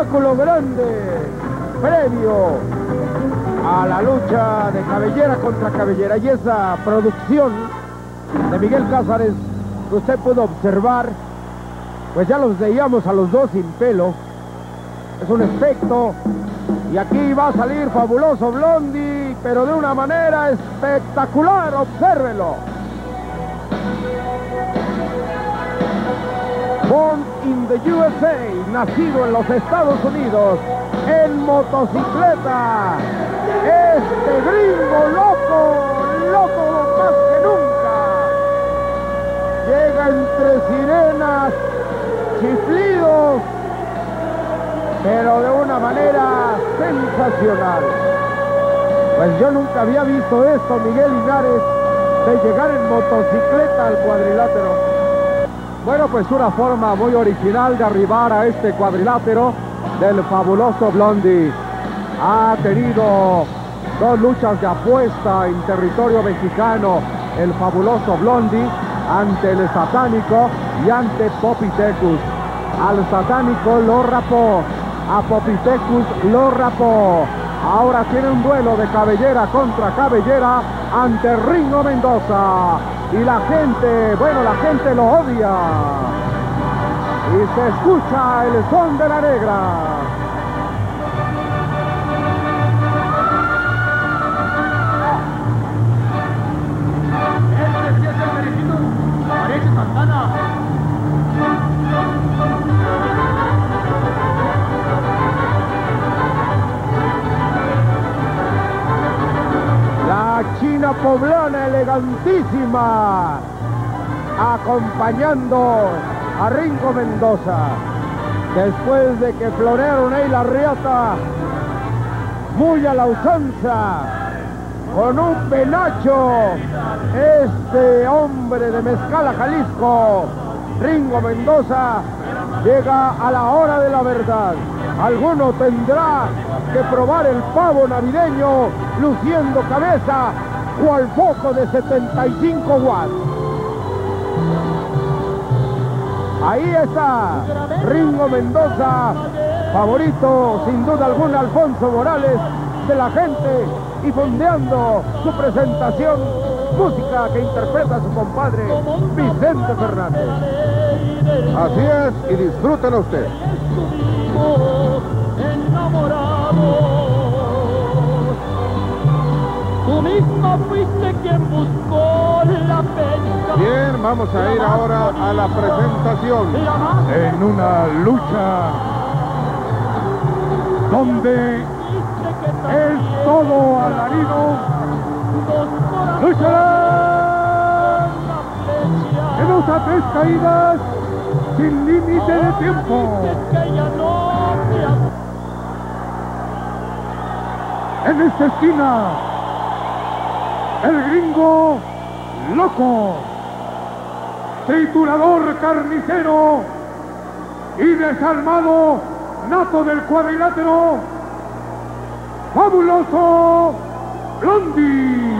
espectáculo grande previo a la lucha de cabellera contra cabellera, y esa producción de Miguel Cázares que usted pudo observar, pues ya los veíamos a los dos sin pelo. Es un efecto, y aquí va a salir Fabuloso Blondie, pero de una manera espectacular. Obsérvelo. Born in the USA, nacido en los Estados Unidos, en motocicleta, este gringo loco más que nunca, llega entre sirenas, chiflidos, pero de una manera sensacional. Pues yo nunca había visto esto, Miguel Linares, de llegar en motocicleta al cuadrilátero. Bueno, pues una forma muy original de arribar a este cuadrilátero del Fabuloso Blondie. Ha tenido dos luchas de apuesta en territorio mexicano, el Fabuloso Blondie ante el Satánico y ante Popitecus. Al Satánico lo rapó, a Popitecus lo rapó. Ahora tiene un duelo de cabellera contra cabellera ante Ringo Mendoza. Y la gente, bueno, la gente lo odia. Y se escucha el son de la negra. Este sí es el merecido, parece Santana. La China Poblana elegantísima, acompañando a Ringo Mendoza. Después de que florearon ahí la riata, muy a la usanza, con un penacho, este hombre de Mezcala, Jalisco, Ringo Mendoza, llega a la hora de la verdad. Alguno tendrá que probar el pavo navideño luciendo cabeza cual foco de 75 watts. Ahí está Ringo Mendoza, favorito sin duda alguna Alfonso Morales de la gente, y fondeando su presentación, música que interpreta su compadre Vicente Fernández. Así es, y disfrútenlo usted. Tú misma fuiste quien buscó la fecha. Bien, vamos a ir ahora a la presentación. En una lucha donde es todo alarido, lucharán en unas 3 caídas sin límite de tiempo. En esta esquina, el gringo loco, triturador carnicero y desalmado nato del cuadrilátero, Fabuloso Blondie.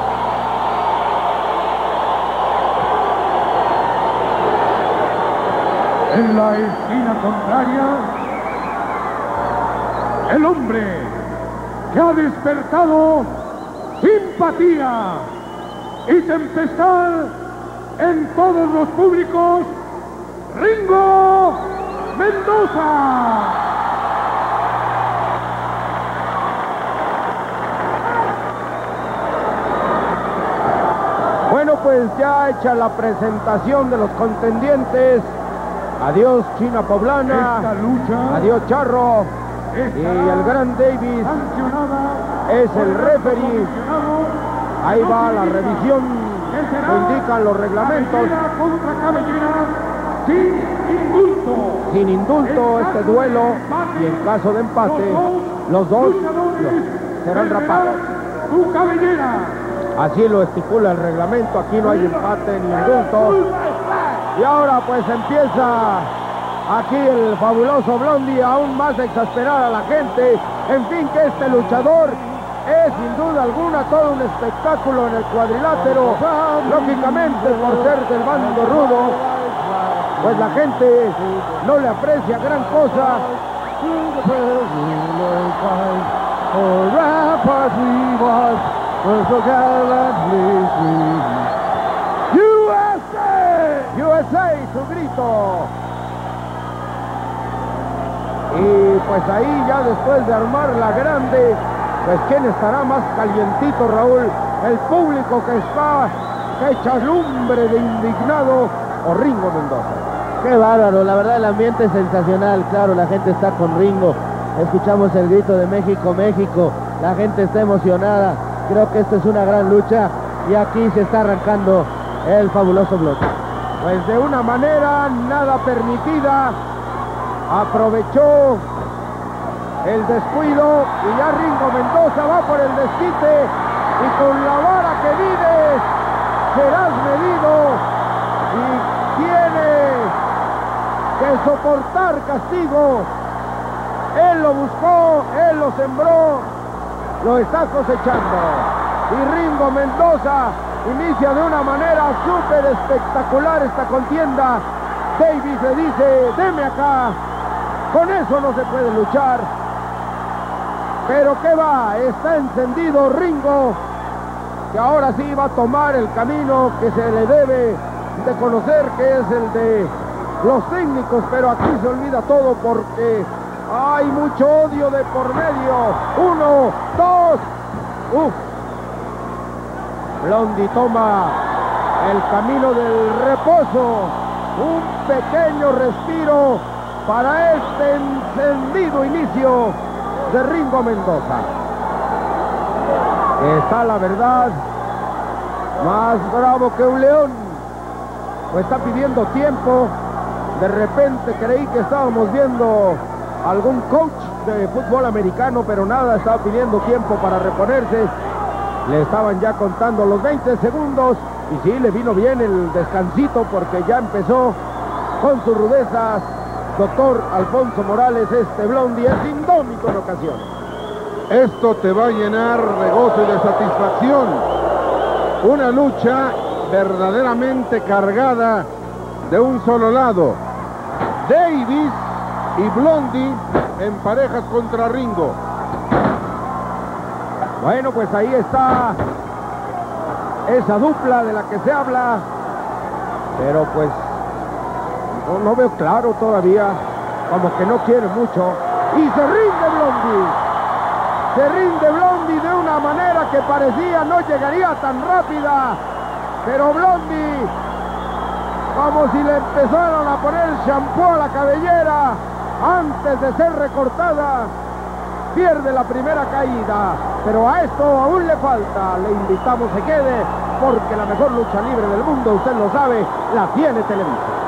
En la esquina contraria, el hombre que ha despertado simpatía y tempestad en todos los públicos, Ringo Mendoza. Bueno, pues ya hecha la presentación de los contendientes. Adiós China Poblana, adiós Charro, y el gran Davis es el referee. Ahí va la revisión, lo indican los reglamentos. Sin indulto este duelo, y en caso de empate, los dos serán rapados. Así lo estipula el reglamento, aquí no hay empate ni indulto. Y ahora pues empieza aquí el Fabuloso Blondie aún más a exasperar a la gente. En fin, que este luchador es sin duda alguna todo un espectáculo en el cuadrilátero. Lógicamente, por ser del bando rudo, pues la gente no le aprecia gran cosa. through the Brazilian fight, for ramparts we watch, were so gallantly free. USA! USA, su grito. Y pues ahí ya después de armar la grande, pues ¿quién estará más calientito, Raúl? El público que está, que echa lumbre de indignado, o Ringo Mendoza. Qué bárbaro, la verdad el ambiente es sensacional, claro, la gente está con Ringo, escuchamos el grito de México, México, la gente está emocionada, creo que esta es una gran lucha y aquí se está arrancando el fabuloso bloque. Pues de una manera nada permitida, aprovechó el descuido y ya Ringo Mendoza va por el desquite y con la vara que mides serás medido y tiene que soportar castigo. Él lo buscó, él lo sembró, lo está cosechando y Ringo Mendoza inicia de una manera súper espectacular esta contienda. Davis le dice, deme acá, con eso no se puede luchar. Pero ¿qué va? Está encendido Ringo, que ahora sí va a tomar el camino que se le debe de conocer, que es el de los técnicos, pero aquí se olvida todo porque hay mucho odio de por medio. 1, 2, Blondie toma el camino del reposo, un pequeño respiro para este encendido inicio de Ringo Mendoza. Está la verdad más bravo que un león, pues está pidiendo tiempo. De repente creí que estábamos viendo algún coach de fútbol americano, pero nada, estaba pidiendo tiempo para reponerse. Le estaban ya contando los 20 segundos y sí, le vino bien el descansito porque ya empezó con sus rudezas. Doctor Alfonso Morales, este Blondie es indómito en ocasiones. Esto te va a llenar de gozo y de satisfacción. Una lucha verdaderamente cargada de un solo lado. Davis y Blondie en parejas contra Ringo. Bueno, pues ahí está esa dupla de la que se habla, pero pues no veo claro todavía, como que no quiere mucho, y se rinde Blondie. Se rinde Blondie de una manera que parecía no llegaría tan rápida, pero Blondie, como si le empezaron a poner shampoo a la cabellera antes de ser recortada, pierde la primera caída, pero a esto aún le falta. Le invitamos a que quede, porque la mejor lucha libre del mundo, usted lo sabe, la tiene Televisa.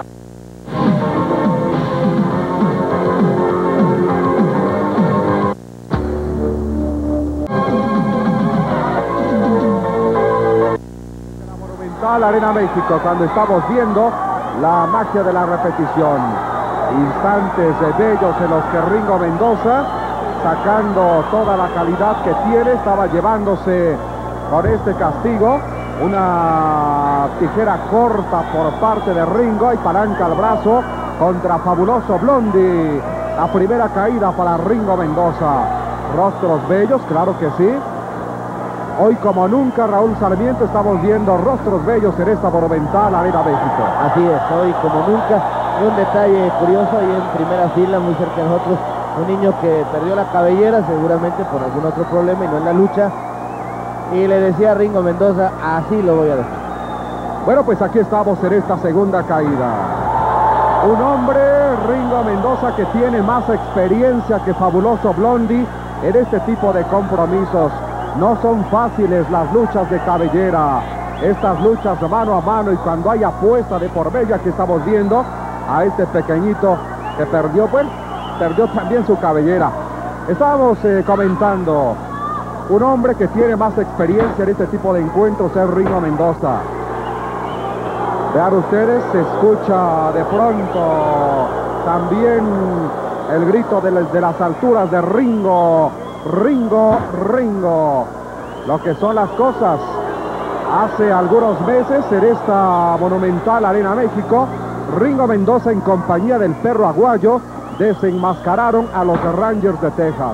La Arena México, cuando estamos viendo la magia de la repetición, instantes bellos en los que Ringo Mendoza, sacando toda la calidad que tiene, estaba llevándose con este castigo una tijera corta por parte de Ringo y palanca al brazo contra fabuloso Blondie. La primera caída para Ringo Mendoza. Rostros bellos, claro que sí. Hoy como nunca, Raúl Sarmiento, estamos viendo rostros bellos en esta monumental Arena México. Así es, hoy como nunca. Y un detalle curioso, ahí en primera fila, muy cerca de nosotros, un niño que perdió la cabellera, seguramente por algún otro problema y no en la lucha. Y le decía a Ringo Mendoza, así lo voy a dejar. Bueno, pues aquí estamos en esta segunda caída. Un hombre, Ringo Mendoza, que tiene más experiencia que fabuloso Blondie en este tipo de compromisos. No son fáciles las luchas de cabellera, estas luchas mano a mano, y cuando hay apuesta de por medio, que estamos viendo a este pequeñito que perdió, pues, perdió también su cabellera. Estábamos comentando, un hombre que tiene más experiencia en este tipo de encuentros es Ringo Mendoza. Vean ustedes, se escucha de pronto también el grito de las alturas de Ringo. Ringo, Ringo. Lo que son las cosas. Hace algunos meses en esta monumental Arena México, Ringo Mendoza, en compañía del Perro Aguayo, desenmascararon a los Rangers de Texas.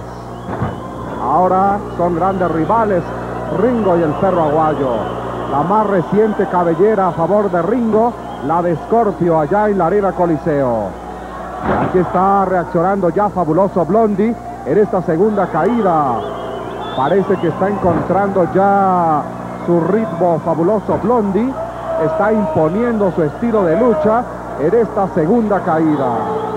Ahora son grandes rivales Ringo y el Perro Aguayo. La más reciente cabellera a favor de Ringo, la de Scorpio allá en la Arena Coliseo. Aquí está reaccionando ya Fabuloso Blondie en esta segunda caída. Parece que está encontrando ya su ritmo Fabuloso Blondie. Está imponiendo su estilo de lucha en esta segunda caída.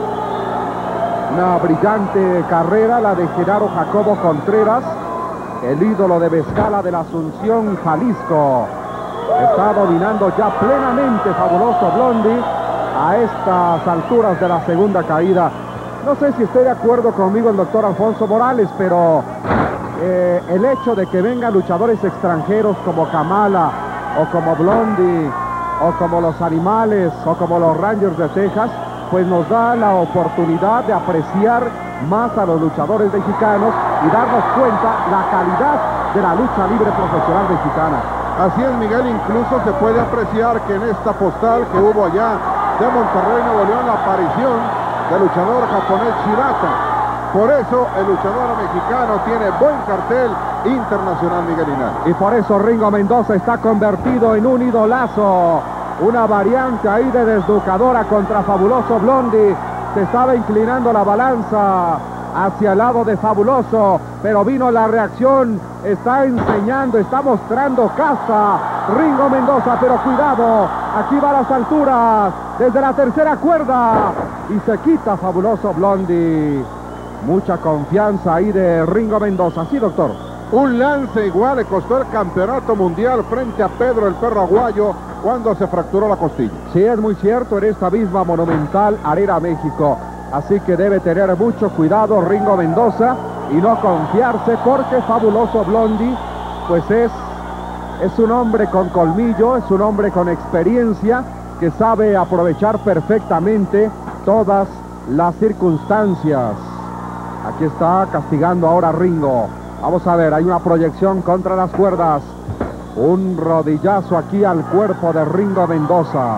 Una brillante carrera la de Genaro Jacobo Contreras, el ídolo de Mezcala de la Asunción, Jalisco. Está dominando ya plenamente Fabuloso Blondie a estas alturas de la segunda caída. No sé si esté de acuerdo conmigo el doctor Alfonso Morales, pero el hecho de que vengan luchadores extranjeros como Kamala o como Blondie o como los Animales o como los Rangers de Texas, pues nos da la oportunidad de apreciar más a los luchadores mexicanos y darnos cuenta la calidad de la lucha libre profesional mexicana. Así es, Miguel, incluso se puede apreciar que en esta postal que hubo allá de Monterrey, Nuevo León, la aparición del luchador japonés Shirata. Por eso el luchador mexicano tiene buen cartel internacional, Miguel Linares. Y por eso Ringo Mendoza está convertido en un idolazo. Una variante ahí de desnucadora contra Fabuloso Blondie. Se estaba inclinando la balanza hacia el lado de Fabuloso, pero vino la reacción. Está enseñando, está mostrando casta Ringo Mendoza, pero cuidado, aquí va a las alturas, desde la tercera cuerda, y se quita Fabuloso Blondie. Mucha confianza ahí de Ringo Mendoza. Sí, doctor. Un lance igual le costó el campeonato mundial frente a Pedro el Perro Aguayo cuando se fracturó la costilla. Sí, es muy cierto, en esta misma monumental Arena México. Así que debe tener mucho cuidado Ringo Mendoza y no confiarse, porque Fabuloso Blondie pues es un hombre con colmillo, es un hombre con experiencia que sabe aprovechar perfectamente todas las circunstancias. Aquí está castigando ahora Ringo. Vamos a ver, hay una proyección contra las cuerdas. Un rodillazo aquí al cuerpo de Ringo Mendoza.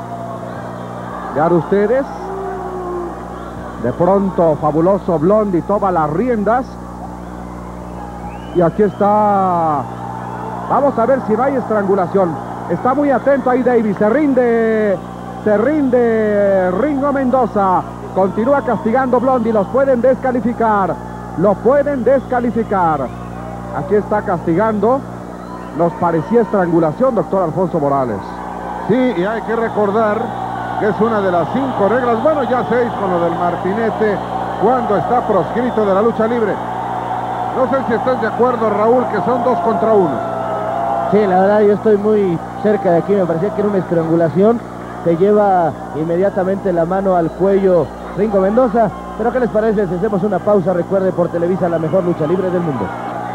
¿Vean ustedes? De pronto Fabuloso Blondie toma las riendas. Y aquí está. Vamos a ver si no hay estrangulación. Está muy atento ahí Davis. Se rinde Ringo Mendoza. Continúa castigando Blondie. Los pueden descalificar. Lo pueden descalificar. Aquí está castigando. Nos parecía estrangulación, doctor Alfonso Morales. Sí, y hay que recordar que es una de las 5 reglas, bueno, ya 6 con lo del martinete, cuando está proscrito de la lucha libre. No sé si estás de acuerdo, Raúl, que son 2 contra 1. Sí, la verdad, yo estoy muy cerca de aquí, me parecía que era una estrangulación. Se lleva inmediatamente la mano al cuello Ringo Mendoza. Pero ¿qué les parece si hacemos una pausa? Recuerde, por Televisa, la mejor lucha libre del mundo.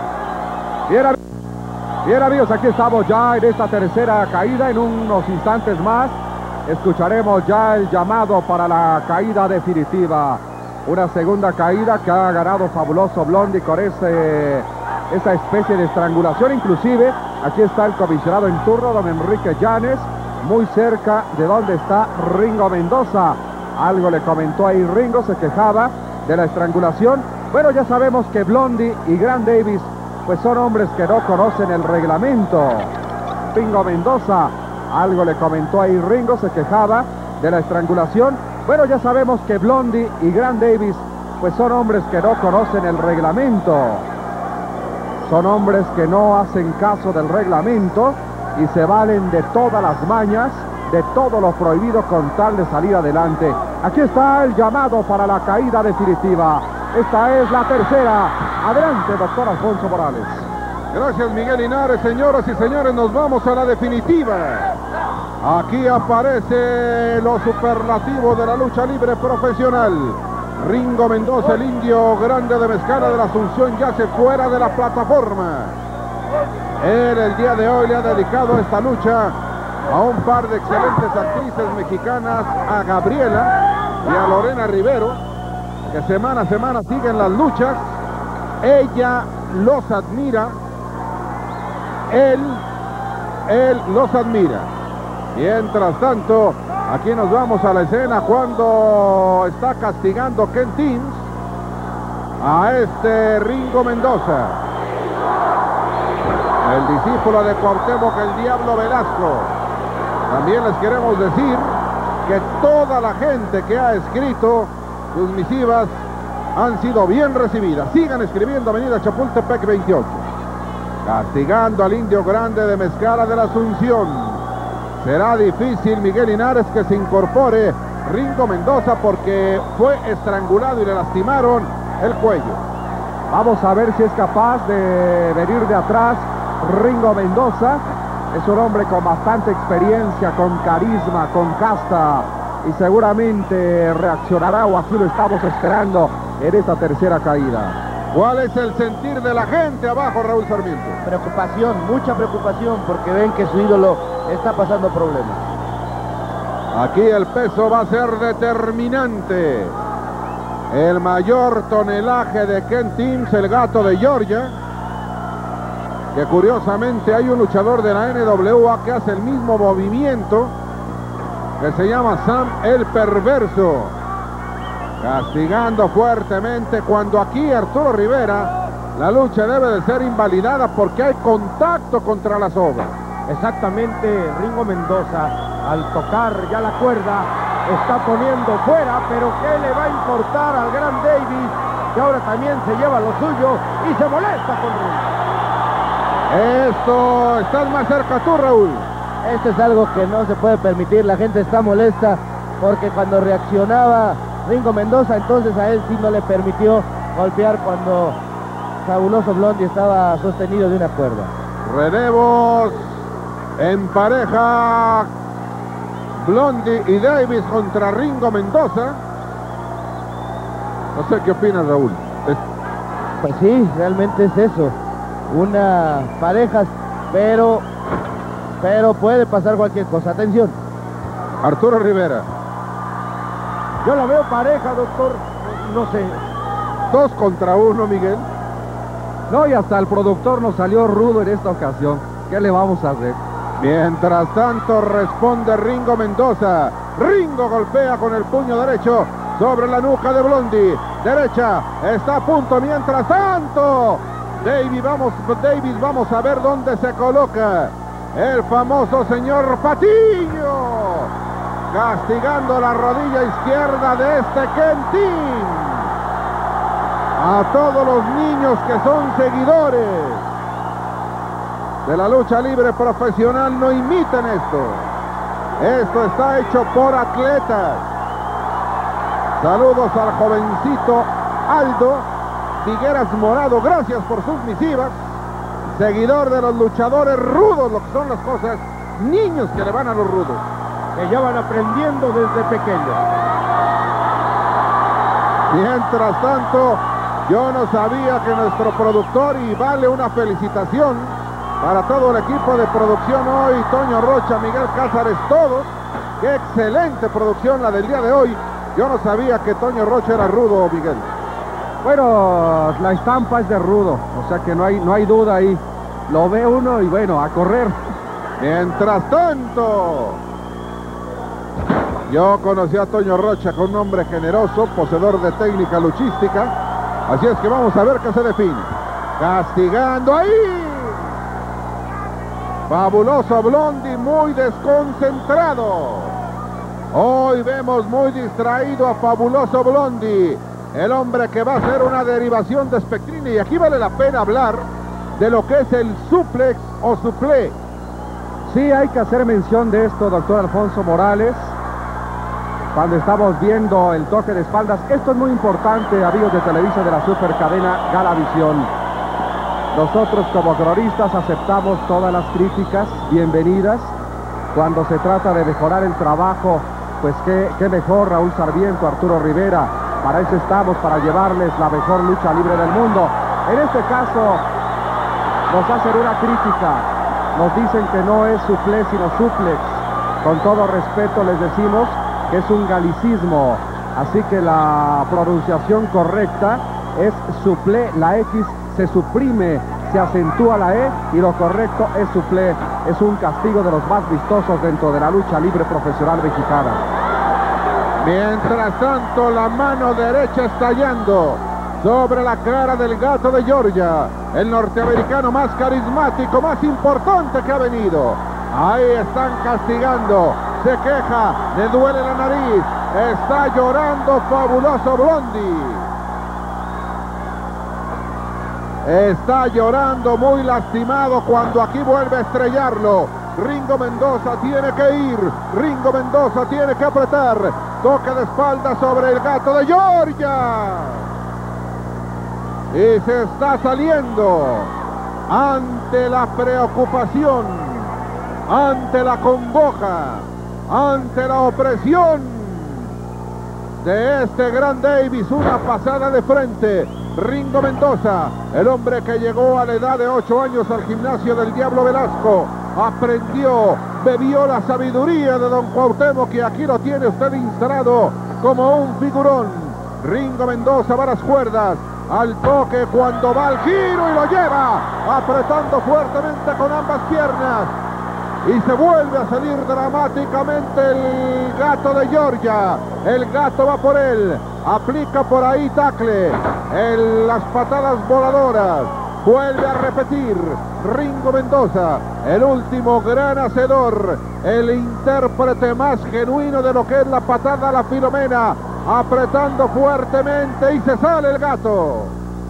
Bien, amigos, aquí estamos ya en esta tercera caída. En unos instantes más escucharemos ya el llamado para la caída definitiva. Una segunda caída que ha ganado Fabuloso Blondie con esa especie de estrangulación. Inclusive, aquí está el comisionado en turno, don Enrique Llanes, muy cerca de donde está Ringo Mendoza. Algo le comentó ahí Ringo, se quejaba de la estrangulación. Bueno, ya sabemos que Blondie y Gran Davis pues son hombres que no conocen el reglamento. Ringo Mendoza, algo le comentó ahí Ringo, se quejaba de la estrangulación. Bueno, ya sabemos que Blondie y Gran Davis pues son hombres que no conocen el reglamento. Son hombres que no hacen caso del reglamento y se valen de todas las mañas, de todo lo prohibido con tal de salir adelante. Aquí está el llamado para la caída definitiva. Esta es la tercera. Adelante, doctor Alfonso Morales. Gracias, Miguel Linares. Señoras y señores, nos vamos a la definitiva. Aquí aparece lo superlativo de la lucha libre profesional. Ringo Mendoza, el indio grande de Mezcala de la Asunción, yace fuera de la plataforma. Él el día de hoy le ha dedicado esta lucha a un par de excelentes actrices mexicanas, a Gabriela y a Lorena Rivero, que semana a semana siguen las luchas. Ella los admira, él los admira. Mientras tanto, Aquí nos vamos a la escena cuando está castigando Ken Teams a este Ringo Mendoza, el discípulo de Cuauhtémoc el Diablo Velasco. También les queremos decir que toda la gente que ha escrito sus misivas han sido bien recibidas. Sigan escribiendo. Avenida Chapultepec 28. Castigando al Indio Grande de Mezcala de la Asunción. Será difícil, Miguel Linares, que se incorpore Ringo Mendoza porque fue estrangulado y le lastimaron el cuello. Vamos a ver si es capaz de venir de atrás Ringo Mendoza. Es un hombre con bastante experiencia, con carisma, con casta, y seguramente reaccionará, o así lo estamos esperando en esta tercera caída. ¿Cuál es el sentir de la gente abajo, Raúl Sarmiento? Preocupación, mucha preocupación, porque ven que su ídolo está pasando problemas. Aquí el peso va a ser determinante. El mayor tonelaje de Ken Teams, el gato de Georgia, que curiosamente hay un luchador de la NWA que hace el mismo movimiento, que se llama Sam el Perverso, castigando fuertemente, cuando aquí Arturo Rivera, la lucha debe de ser invalidada porque hay contacto contra la soga. Exactamente, Ringo Mendoza, al tocar ya la cuerda, está poniendo fuera, pero ¿qué le va a importar al gran Davis, que ahora también se lleva lo suyo y se molesta con Ringo? Esto, estás más cerca tú, Raúl. Esto es algo que no se puede permitir. La gente está molesta porque cuando reaccionaba Ringo Mendoza, entonces a él sí no le permitió golpear cuando Fabuloso Blondie estaba sostenido de una cuerda. Relevos en pareja, Blondie y Davis contra Ringo Mendoza. No sé qué opinas, Raúl. Pues sí, realmente es eso. Una pareja, pero puede pasar cualquier cosa. Atención. Arturo Rivera. Yo la veo pareja, doctor, no sé. 2 contra 1, Miguel. No, y hasta el productor nos salió rudo en esta ocasión. ¿Qué le vamos a hacer? Mientras tanto responde Ringo Mendoza. Ringo golpea con el puño derecho sobre la nuca de Blondie. Derecha, está a punto. Mientras tanto, Davis, vamos a ver dónde se coloca el famoso señor Patiño, castigando la rodilla izquierda de este Ken Teams. A todos los niños que son seguidores de la lucha libre profesional, no imiten esto. Esto está hecho por atletas. Saludos al jovencito Aldo Figueras Morado, gracias por sus misivas. Seguidor de los luchadores rudos, lo que son las cosas, niños que le van a los rudos, Que ya van aprendiendo desde pequeños. Mientras tanto, yo no sabía que nuestro productor, y vale una felicitación para todo el equipo de producción hoy, Toño Rocha, Miguel Cázares, todos, qué excelente producción la del día de hoy. Yo no sabía que Toño Rocha era rudo, Miguel. Bueno, la estampa es de rudo, o sea que no hay duda ahí. Lo ve uno y bueno, a correr. Mientras tanto, yo conocí a Toño Rocha con un hombre generoso, poseedor de técnica luchística. Así es que vamos a ver qué se define. Castigando ahí. Fabuloso Blondie, muy desconcentrado. Hoy vemos muy distraído a Fabuloso Blondie, el hombre que va a hacer una derivación de Spectrini. Y aquí vale la pena hablar de lo que es el suplex o suple. Sí, hay que hacer mención de esto, doctor Alfonso Morales, cuando estamos viendo el toque de espaldas. Esto es muy importante, amigos de Televisa, de la supercadena Galavisión. Nosotros como cronistas aceptamos todas las críticas bienvenidas. Cuando se trata de mejorar el trabajo, pues qué mejor, Raúl Sarmiento, Arturo Rivera. Para eso estamos, para llevarles la mejor lucha libre del mundo. En este caso, nos hacen una crítica. Nos dicen que no es suple, sino suplex. Con todo respeto les decimos que es un galicismo. Así que la pronunciación correcta es suple, la X se suprime, se acentúa la E y lo correcto es suple. es un castigo de los más vistosos dentro de la lucha libre profesional mexicana. Mientras tanto, la mano derecha estallando sobre la cara del Gato de Georgia, el norteamericano más carismático, más importante que ha venido. Ahí están castigando, se queja, le duele la nariz, está llorando Fabuloso Blondie. Está llorando muy lastimado cuando aquí vuelve a estrellarlo. Ringo Mendoza tiene que ir, Ringo Mendoza tiene que apretar. Toque de espalda sobre el Gato de Georgia. Y se está saliendo ante la preocupación, ante la congoja, ante la opresión de este gran Davis. Una pasada de frente. Ringo Mendoza, el hombre que llegó a la edad de 8 años al gimnasio del Diablo Velasco, aprendió, bebió la sabiduría de don Cuauhtémoc, que aquí lo tiene usted instalado como un figurón. Ringo Mendoza va a las cuerdas, al toque cuando va al giro y lo lleva, apretando fuertemente con ambas piernas. Y se vuelve a salir dramáticamente el Gato de Georgia. El Gato va por él, aplica por ahí tacle, las patadas voladoras. Vuelve a repetir Ringo Mendoza, el último gran hacedor, el intérprete más genuino de lo que es la patada a la Filomena, apretando fuertemente y se sale el Gato.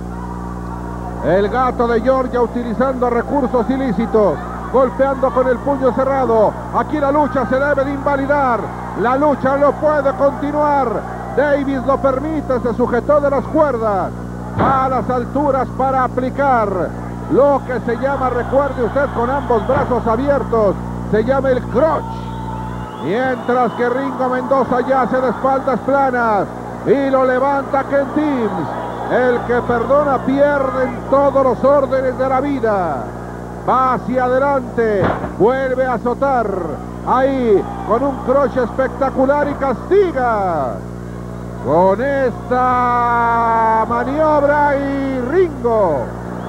El Gato de Georgia utilizando recursos ilícitos, golpeando con el puño cerrado. Aquí la lucha se debe de invalidar, la lucha no puede continuar. Davis lo permite, se sujetó de las cuerdas a las alturas para aplicar lo que se llama, recuerde usted, con ambos brazos abiertos, se llama el crotch. Mientras que Ringo Mendoza ya hace de espaldas planas y lo levanta Ken Timms. El que perdona pierde en todos los órdenes de la vida. Va hacia adelante, vuelve a azotar ahí con un crotch espectacular y castiga con esta maniobra, y Ringo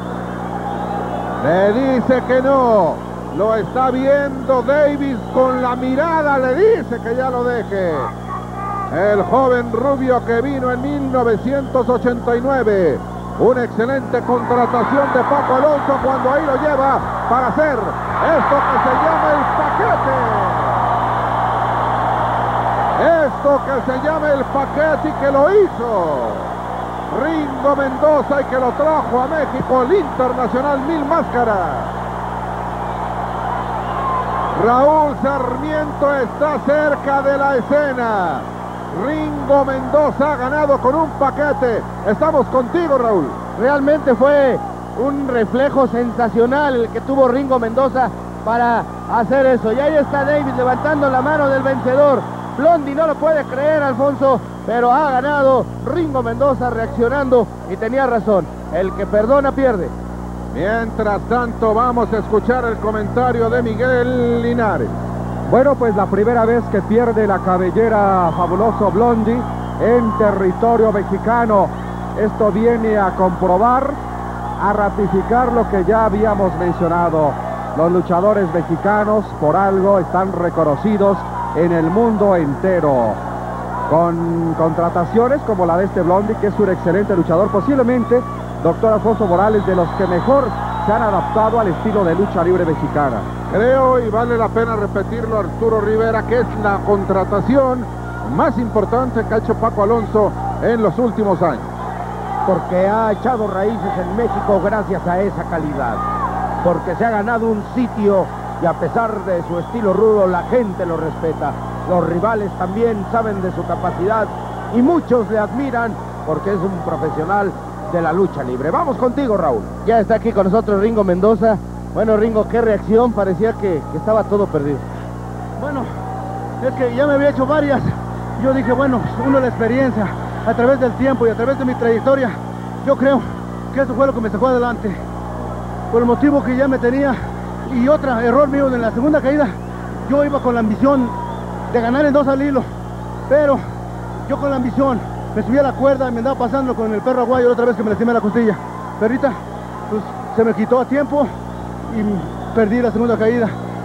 le dice que no. Lo está viendo Davis con la mirada, le dice que ya lo deje. El joven rubio que vino en 1989. Una excelente contratación de Paco Alonso cuando ahí lo lleva para hacer esto que se llama el paquete. Esto que se llama el paquete, y que lo hizo Ringo Mendoza y que lo trajo a México el internacional Mil Máscaras. Raúl Sarmiento está cerca de la escena. Ringo Mendoza ha ganado con un paquete. Estamos contigo, Raúl. Realmente fue un reflejo sensacional el que tuvo Ringo Mendoza para hacer eso. Y ahí está Davis levantando la mano del vencedor. Blondie no lo puede creer, Alfonso, pero ha ganado Ringo Mendoza reaccionando, y tenía razón. El que perdona pierde. Mientras tanto, vamos a escuchar el comentario de Miguel Linares. Bueno, pues la primera vez que pierde la cabellera Fabuloso Blondie en territorio mexicano. Esto viene a comprobar, a ratificar lo que ya habíamos mencionado. Los luchadores mexicanos por algo están reconocidos en el mundo entero, con contrataciones como la de este Blondie, que es un excelente luchador, posiblemente, doctor Alfonso Morales, de los que mejor se han adaptado al estilo de lucha libre mexicana. Creo, y vale la pena repetirlo, Arturo Rivera, que es la contratación más importante que ha hecho Paco Alonso en los últimos años. Porque ha echado raíces en México gracias a esa calidad, porque se ha ganado un sitio, y a pesar de su estilo rudo, la gente lo respeta. Los rivales también saben de su capacidad y muchos le admiran porque es un profesional de la lucha libre. Vamos contigo, Raúl. Ya está aquí con nosotros Ringo Mendoza. Bueno, Ringo, qué reacción, parecía que estaba todo perdido. Bueno, es que ya me había hecho varias. Yo dije, bueno, uno, la experiencia, a través del tiempo y a través de mi trayectoria, yo creo que eso fue lo que me sacó adelante. Por el motivo que ya me tenía. Y otro error mío, en la segunda caída, yo iba con la ambición de ganar en 2 al hilo. Pero yo con la ambición me subí a la cuerda y me andaba pasando con el perro aguayo otra vez que me lastimé la costilla. Pero ahorita, pues se me quitó a tiempo y perdí la segunda caída.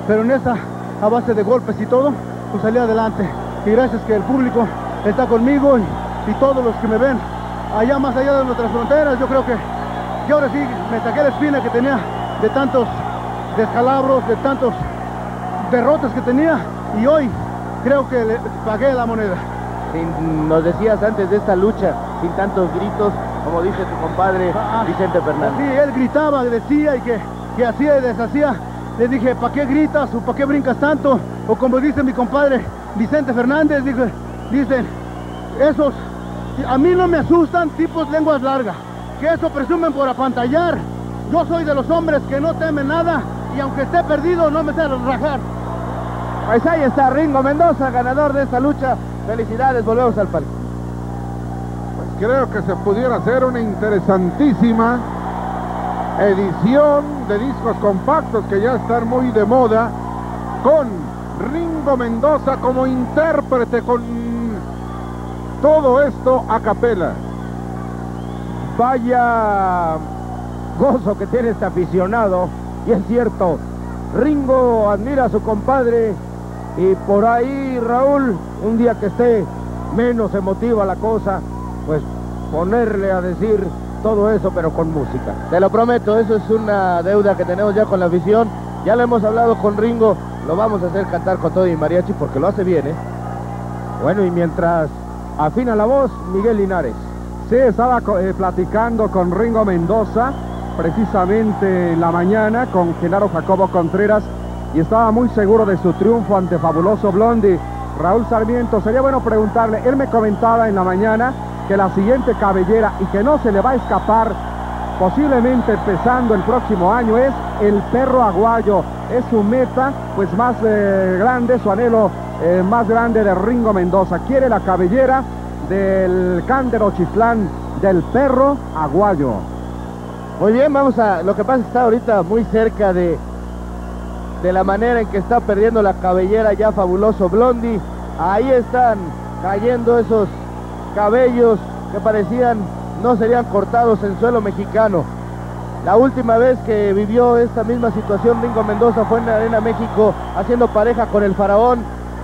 pero en esta, a base de golpes y todo, pues salí adelante. Y gracias que el público está conmigo y todos los que me ven allá más allá de nuestras fronteras, yo creo que ahora sí me saqué la espina que tenía de tantos descalabros, de tantos derrotas que tenía, y hoy creo que le pagué la moneda. Nos decías antes de esta lucha, sin tantos gritos, como dice tu compadre Vicente Fernández. Sí, él gritaba, decía y que hacía y deshacía. Le dije, ¿para qué gritas o para qué brincas tanto? O como dice mi compadre Vicente Fernández, dicen, esos, a mí no me asustan tipos lenguas largas, que eso presumen por apantallar. Yo soy de los hombres que no temen nada y aunque esté perdido no me sé rajar. Pues ahí está Ringo Mendoza, ganador de esta lucha. Felicidades, volvemos al palco. Pues creo que se pudiera hacer una interesantísima edición de discos compactos que ya están muy de moda, con Ringo Mendoza como intérprete, con todo esto a capela. Vaya gozo que tiene este aficionado, y es cierto, Ringo admira a su compadre, y por ahí, Raúl, un día que esté menos emotiva la cosa, pues ponerle a decir todo eso, pero con música. Te lo prometo, eso es una deuda que tenemos ya con la afición. Ya lo hemos hablado con Ringo, lo vamos a hacer cantar con todo y mariachi porque lo hace bien, ¿eh? Bueno, y mientras afina la voz, Miguel Linares. Sí, estaba platicando con Ringo Mendoza precisamente en la mañana con Genaro Jacobo Contreras y estaba muy seguro de su triunfo ante Fabuloso Blondie. Raúl Sarmiento, sería bueno preguntarle, él me comentaba en la mañana que la siguiente cabellera y que no se le va a escapar, posiblemente empezando el próximo año, es el Perro Aguayo. Es su meta pues más grande, su anhelo más grande de Ringo Mendoza. Quiere la cabellera del Cándero Chitlán, del Perro Aguayo. Muy bien, vamos a... Lo que pasa es que está ahorita muy cerca de la manera en que está perdiendo la cabellera ya Fabuloso Blondie. Ahí están cayendo esos cabellos que parecían no serían cortados en suelo mexicano. La última vez que vivió esta misma situación Ringo Mendoza fue en la Arena México, haciendo pareja con el Faraón.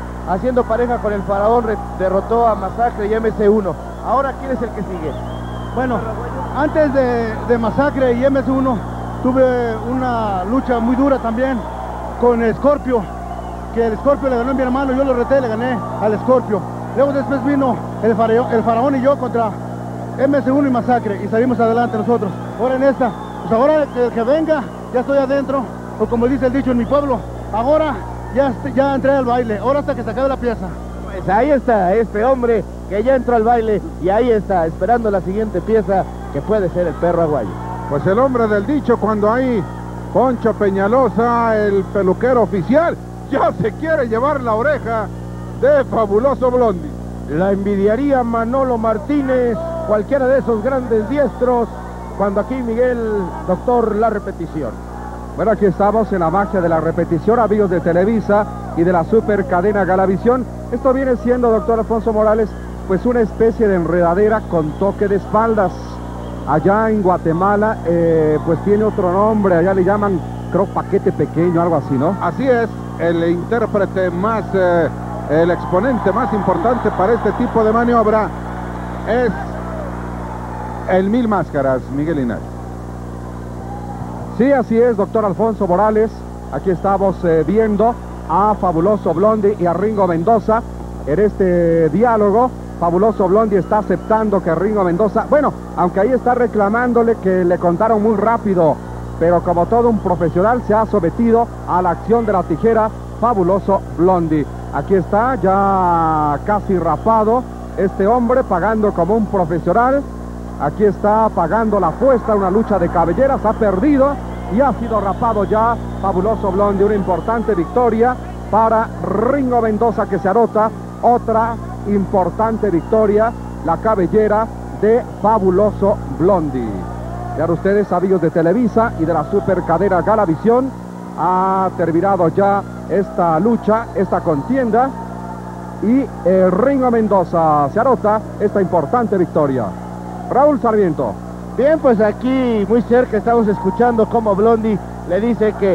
Derrotó a Masacre y MC1. Ahora, ¿quién es el que sigue? Bueno, antes de Masacre y MC1 tuve una lucha muy dura también con Scorpio, que el Scorpio le ganó a mi hermano, yo lo reté, le gané al Scorpio. Luego después vino el Faraón y yo contra MC1 y Masacre y salimos adelante nosotros. Ahora en esta, pues ahora que venga, ya estoy adentro, o como dice el dicho en mi pueblo, ahora ya entré al baile, ahora hasta que se acabe la pieza. Pues ahí está este hombre que ya entró al baile y ahí está, esperando la siguiente pieza que puede ser el Perro Aguayo. Pues el hombre del dicho, cuando hay Poncho Peñalosa, el peluquero oficial, ya se quiere llevar la oreja de Fabuloso Blondie. La envidiaría Manolo Martínez, cualquiera de esos grandes diestros, cuando aquí Miguel, doctor, la repetición. Bueno, aquí estamos en la magia de la repetición, amigos de Televisa y de la super cadena Galavisión. Esto viene siendo, doctor Alfonso Morales, pues una especie de enredadera con toque de espaldas. Allá en Guatemala, pues tiene otro nombre, allá le llaman, creo, paquete pequeño, algo así, ¿no? Así es, el intérprete más, el exponente más importante para este tipo de maniobra es el Mil Máscaras, Miguel Linares. Sí, así es, doctor Alfonso Morales. Aquí estamos viendo a Fabuloso Blondie y a Ringo Mendoza en este diálogo. Fabuloso Blondie está aceptando que Ringo Mendoza, bueno, aunque ahí está reclamándole que le contaron muy rápido, pero como todo un profesional se ha sometido a la acción de la tijera Fabuloso Blondie. Aquí está ya casi rapado este hombre, pagando como un profesional. Aquí está pagando la apuesta, una lucha de cabelleras, ha perdido y ha sido rapado ya Fabuloso Blondie. Una importante victoria para Ringo Mendoza, que se anota otra importante victoria, la cabellera de Fabuloso Blondie. Ya ustedes, amigos de Televisa y de la super cadena Galavisión, ha terminado ya esta lucha, esta contienda, y Ringo Mendoza se anota esta importante victoria. Raúl Sarmiento. Bien, pues aquí muy cerca estamos escuchando cómo Blondie le dice que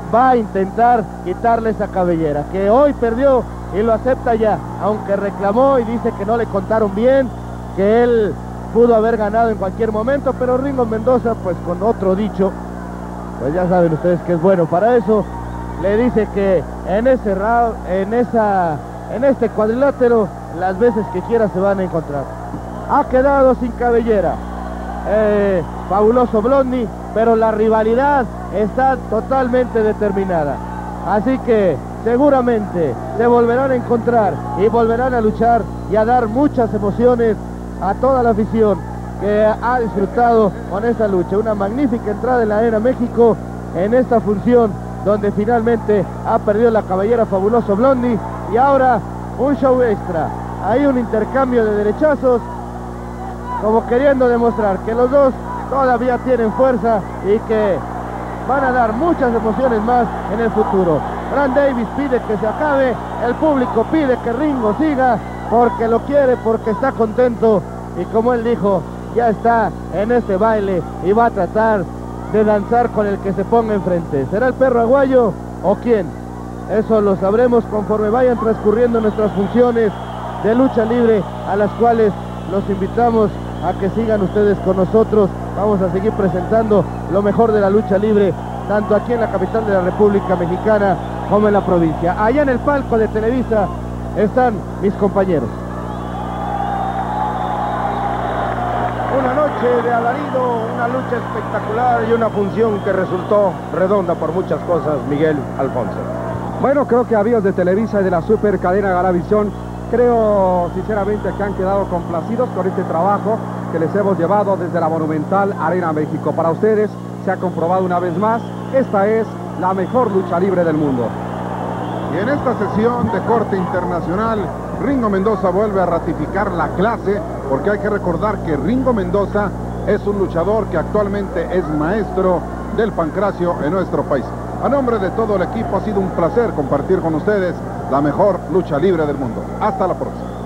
va a intentar quitarle esa cabellera, que hoy perdió y lo acepta ya, aunque reclamó y dice que no le contaron bien, que él pudo haber ganado en cualquier momento, pero Ringo Mendoza, pues con otro dicho, pues ya saben ustedes que es bueno para eso, le dice que en ese round, en este cuadrilátero, las veces que quiera se van a encontrar. Ha quedado sin cabellera Fabuloso Blondie, pero la rivalidad está totalmente determinada. Así que seguramente se volverán a encontrar y volverán a luchar y a dar muchas emociones a toda la afición que ha disfrutado con esta lucha. Una magnífica entrada en la Arena México en esta función donde finalmente ha perdido la cabellera Fabuloso Blondie, y ahora un show extra. Hay un intercambio de derechazos, como queriendo demostrar que los dos todavía tienen fuerza y que van a dar muchas emociones más en el futuro. Brant Davis pide que se acabe, el público pide que Ringo siga, porque lo quiere, porque está contento, y como él dijo, ya está en este baile y va a tratar de danzar con el que se ponga enfrente. ¿Será el perro aguayo o quién? Eso lo sabremos conforme vayan transcurriendo nuestras funciones de lucha libre, a las cuales los invitamos a que sigan ustedes con nosotros. Vamos a seguir presentando lo mejor de la lucha libre, tanto aquí en la capital de la República Mexicana como en la provincia. Allá en el palco de Televisa están mis compañeros. Una noche de alarido, una lucha espectacular y una función que resultó redonda por muchas cosas, Miguel Alfonso. Bueno, creo que amigos de Televisa y de la super cadena Galavisión, creo sinceramente que han quedado complacidos con este trabajo que les hemos llevado desde la monumental Arena México. Para ustedes se ha comprobado una vez más, esta es la mejor lucha libre del mundo. Y en esta sesión de corte internacional, Ringo Mendoza vuelve a ratificar la clase, porque hay que recordar que Ringo Mendoza es un luchador que actualmente es maestro del pancracio en nuestro país. A nombre de todo el equipo, ha sido un placer compartir con ustedes la mejor lucha libre del mundo. Hasta la próxima.